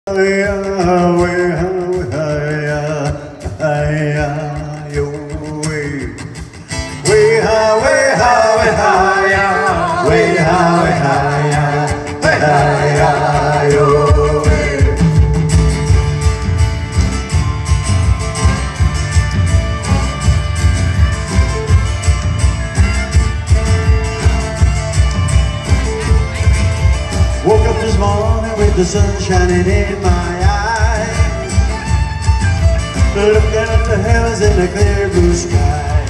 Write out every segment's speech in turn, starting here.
Woke up this morning with the sun shining in my eyes, looking at the heavens in the clear blue sky.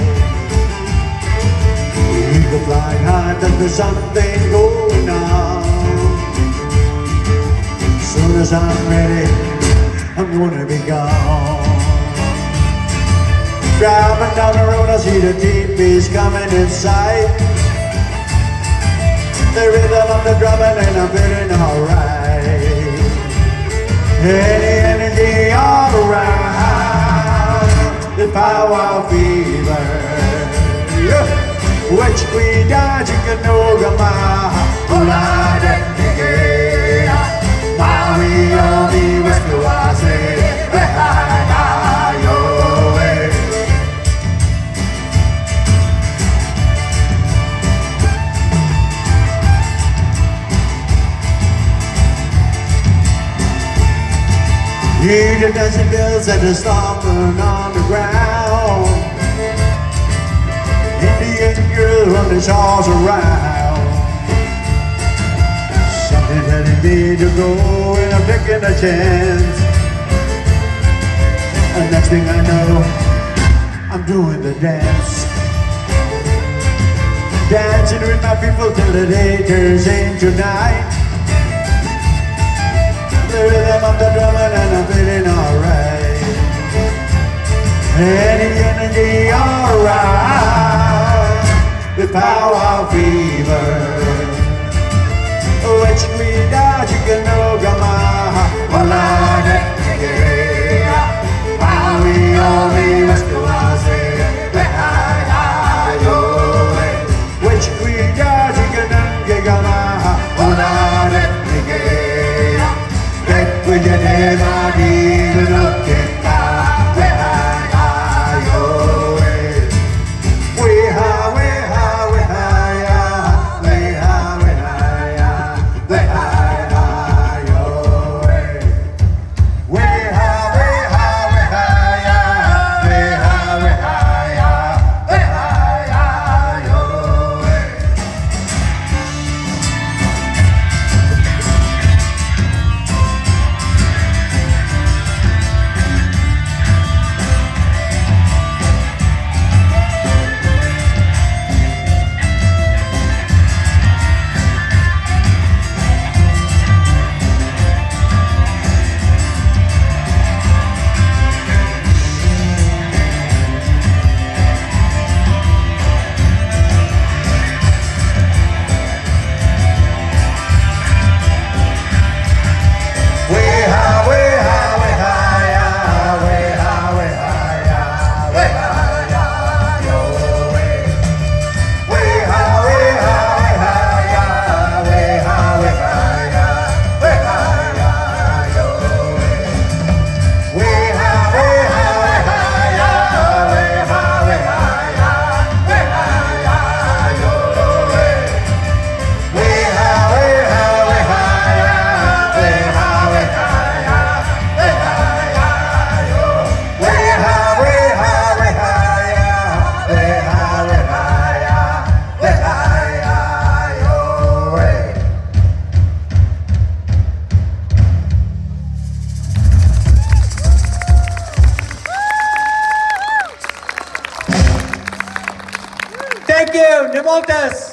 The eagle flying high, that there's something going on. As soon as I'm ready, I'm gonna be gone. Driving down the road, I see the teepees coming in sight. The rhythm of the drumming and I'm feeling alright. Any energy all around, the power fever. Which we died, you can know the hear the dancing bells and the stomping on the ground. Indian girl running shawls around. Something telling me to go and I'm taking a chance. And next thing I know, I'm doing the dance. Dancing with my people till the day turns into night. The rhythm of the drumming and I'm feeling alright. Any energy alright. The power fever. Which we died, you can know Gama. We only must go which we died, you can know Gama. Thank you, Nemontes.